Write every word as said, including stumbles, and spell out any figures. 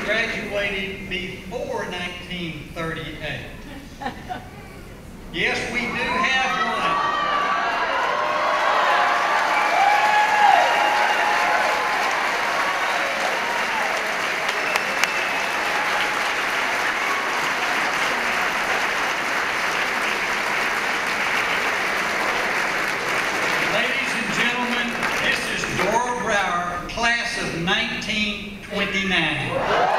graduated before nineteen thirty-eight? Yes, we do have one. Class of nineteen twenty-nine.